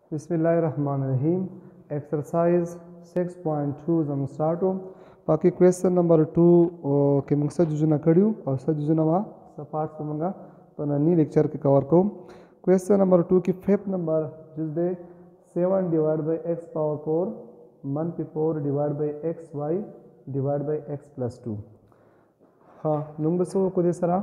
बिस्मिल्लाहिर्रहमानिर्रहीम। एक्सरसाइज 6.2 زم स्टार्टो बाकी क्वेश्चन नंबर 2 के मूंग सजुना कड़ियो और सजुना वा सपाट से मंगा तो ननी लेक्चर के कवर को क्वेश्चन नंबर 2 की फिफ्थ नंबर जिस दे 7 डिवाइड बाई एक्स पावर 4 मनफी 4 divide by x y divide by x plus 2। हाँ नुंग बसो को दे सरा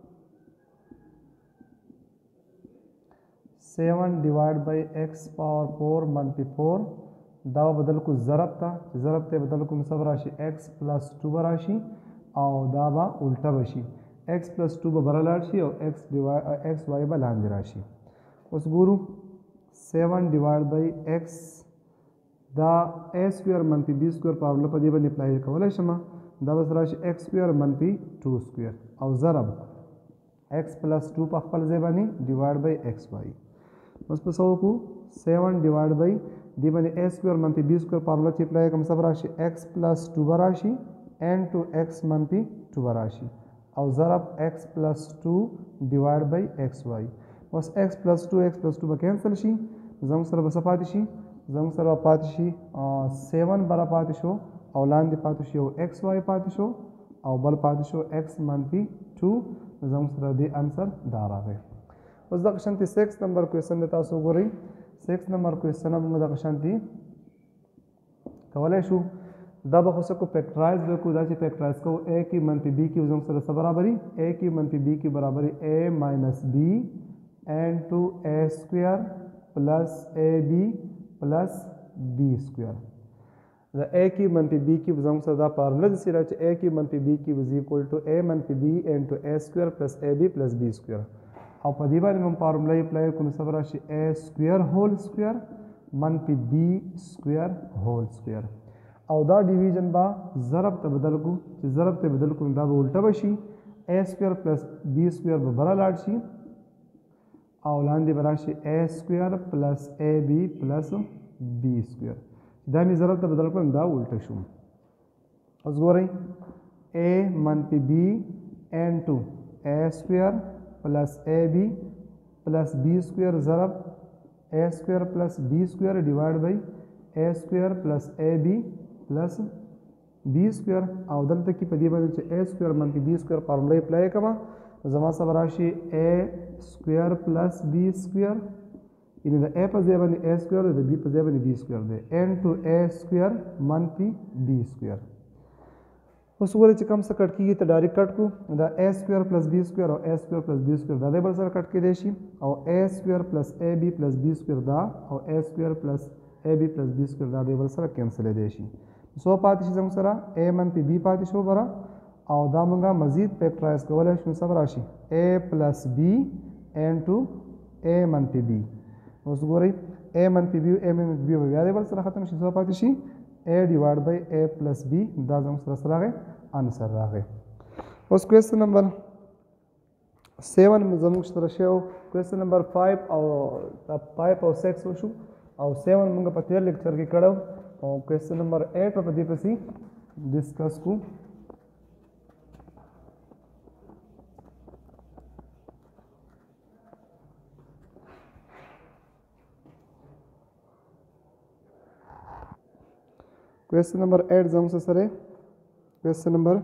7 डिवाइड बाई एक्स पावर 4 मनफी 4 दावा बदल को ज़रब था ज़रब ते बदल को सब राशि x प्लस 2 राशि और दावा उल्टा बशी x प्लस 2 बरल राशि और x वाई बलांद राशि उस गुरु 7 डिवाइड बाई x दा a स्क्वायर मनफी b स्क्वायर पावरला पदी बन अप्लाई कवल शमा दा बस राशि x स्क्वायर मनफी 2 स्क्वायर और ज़रब x प्लस 2 पखपल जेबानी डिवाइड बाई एक्स वाई बस पसो को 7 डिवाइड बाई डी बने ए स्क्वायर मनफी बी स्क्वायर पावरला चिपलाए कम सब राशि x प्लस 2 राशि एन टू एक्स मनफी 2 राशि और ज़रब x plus 2 divide by x y बस x प्लस 2 कैंसिल शी जंग सर बस पातिशी जंग सर पातिशी 7 बरा पातिशो और लांदी पातिशो एक्स वाई पातिशो और बल पातिशो x मनफी 2 जंग सर दे आंसर दारा है उस दक्षांति 6 नंबर क्वेश्चन देता सो गोरी 6 नंबर क्वेश्चन अब दक्षांति कवले शु दब हो को फैक्टराइज बेकु दाची फैक्टराइज को a की मनफी b की उजम सर बराबरी a की मनफी b की बराबरी a minus b into a square plus ab plus b square a की मनफी b की उजम सर दा फार्मूला जैसे रहे a की मनफी b की इज इक्वल टू a मनफी b into a square plus ab plus b square और पदीबार में फार्मूला अप्लाई को सब राशि a स्क्वायर होल स्क्वायर मनफी b स्क्वायर होल स्क्वायर और दा डिवीजन बा ज़रब ते बदल को ज़रब ते बदल को दा उल्टा बशी a square plus b square बरा लाडशी और लांदी बराशि a square plus ab plus b square दा में ज़रब ते बदल को दा उल्टा शू उस गोरे a मनफी b into a square plus a b plus b square ज़रब a square plus b square divide by a square plus a b plus b square और दल तक की पदी बने ए स्क्वायर मनफी बी स्क्वायर फार्मूला अप्लाई कमा जमा सब राशि a square plus b square इन ए पर जे बने ए स्क्वायर दे बी पर जे बने बी स्क्वायर दे एन टू ए स्क्वायर मनफी बी स्क्वायर उस कम से कट की तो डायरेक्ट कट को द a square plus b square और a square plus b square दादे बल सर कट के देशी और a square plus a b plus b square दा और a square plus a b plus b square दादे बल सर कैंसिल देशी सो पातिश जम सरा ए मनफी बी पातिश हो बरा और दा मंगा मजीद फैक्टराइज कवल है सब राशि a plus b into a मनफी बी उस गोरी ए मनफी बी ए मनफी बी दादे बल सर खत्म सो पातिशी a divide by a plus b दाजम सर आ गए आंसर आ गए उस क्वेश्चन नंबर 7 में जमुक तरह क्वेश्चन नंबर 5 और 6 वशु और 7 मंगा पतियर लेक्चर के कड़ो और क्वेश्चन नंबर 8 पर पदी पसी डिस्कस को क्वेश्चन नंबर 8 जम से सरे क्वेश्चन नंबर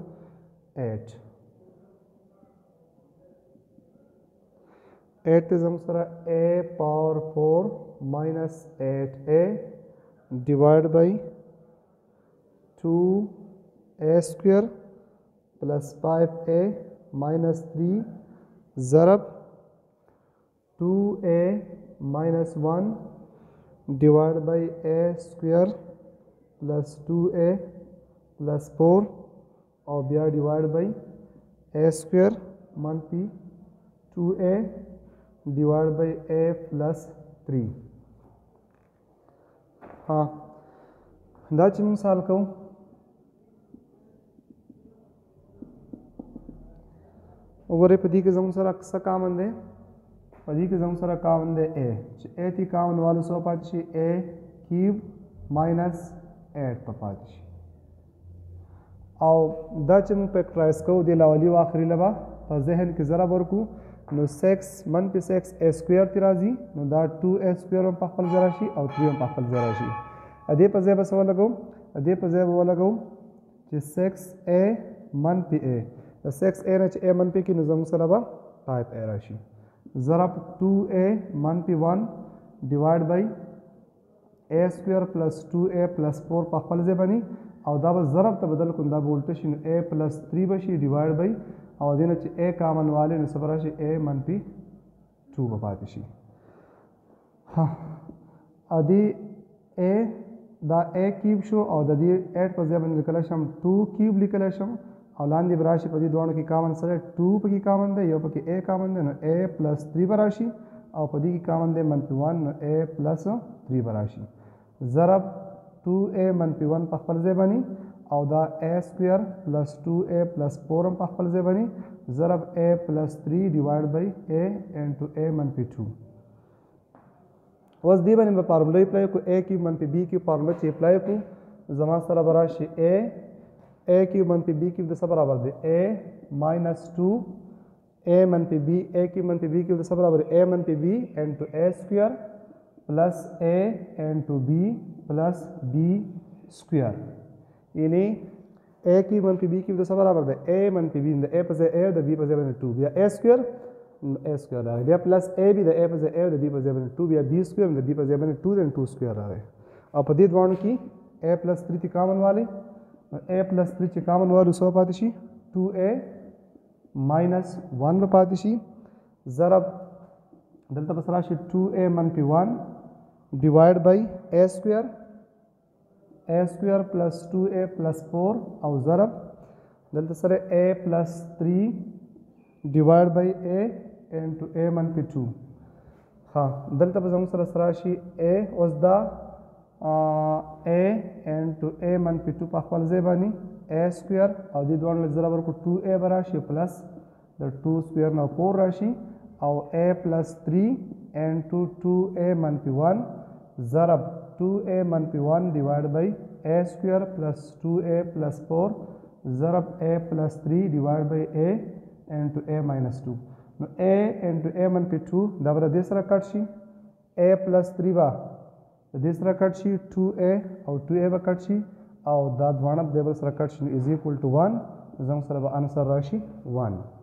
8 जम सरा a power 4 minus 8a divide by 2a square plus 5a minus 3 ज़रब 2a minus 1 divide by a square plus 2a plus 4 और बिया डिवाइड बाई ए स्क्वायर मनफी 2a divide by a plus 3 हाँ दाच मिसाल कहूँ ओवरे पदी के जम सरा सा कामन दे पदी के जम सरा कामन दे ए थी कामन वाले सो पाची a क्यूब माइनस 8 पातिश और दचम फैक्टराइज को दिलावली आखिरी लबा और जहन के ज़रा बरकू نو 6 منفي 6 a سکویر تی راځي نو دا 2a سکویر هم په خپل ځای راشي او 3 هم په خپل ځای راشي. دې په ځای به څه ولګوم؟ دې په ځای به ولګوم چې 6a منفي a د 6a نه چې a منفي کړي نو زموږ سره به 5a راشي ضرب 2a منفي 1 ډیوایډ بای a سکویر پلس 2a پلس 4 په خپل ځای باندې او دا به ضرب ته بدل کړو دا به الټه شي نو a پلس 3 به شي ډیوایډ بای او دې نه چې a کامن والي نو څه به راشي a منفي 2 به پاتې شي. ها دې a دا a کیوب شو او د دې 8 په ځای باندې لیکلی شم 2 کیوب لیکلی شم او لاندې به راشي په دې دواړو کې کامن سره 2 پکې کامن دی یو پکې a کامن دی نو a پلس 3 به راشي او په دې کې کامن دی منفي 1 نو a پلس 3 به راشي ضرب 2a منفي 1 په خپل ځای باندې او دا a سکویر پلس 2a پلس 4 هم په خپل ځای باندې ضرب a پلس 3 ډیوایډ بای a انټو a منفي 2. اوس دې باندې به فارموله اپلای کړو a کیوب منفي b کیوب فارموله چې اپلای کړو زما سره به راشي a کیوب منفي b کیوب د څه برابر دی a ماینس 2 a منفي b a کیوب منفي b کیوب د څه برابر دی a منفي b انټو a سکویر پلس a انټو b پلس b سکویر یعنی a کیوب منفي b کیوب د څه برابر دی a منفي b د a په ځای a او د b په ځای باندې 2 بیا a سکویر a سکویر راغی بیا پلس ab د a په ځای a او د b په ځای باندې 2 بیا b سکویر د b په ځای باندې 2 د 2 سکویر راغی او په دې دواړو کې a پلس 3 تی کامن والی a پلس 3 چې کامن والو څه پاتې شي 2a ماینس 1 به پاتې شي ضرب دلته به راشي 2a منفي 1 ډیوایډ بای a سکویر پلس 2a پلس 4 او ضرب دلته سره a پلس 3 ډیوایډ بای a انټو a منفي 2. ها دلته به زموږ سره راشي a اوس دا a انټو a منفي 2 په خپل ځای باندې a سکویر او دې دواړو له ضرب ورکړو 2a به راشي پلس د 2 سکویر نه 4 راشي او a پلس 3 انټو 2a منفي 1 ضرب 2a منفي 1 ډیوایډ بای a سکویر پلس 2a پلس 4 ضرب a پلس 3 ډیوایډ بای a انټو a ماینس 2 نو a انټو a منفي 2 دا به د دې سره کټ شي a پلس 3 به د دې سره کټ شي 2a او 2a به کټ شي او دا دواړه د بل سره کټ شي از ایکوال ټو 1 زموږ سره به انسر راشي 1.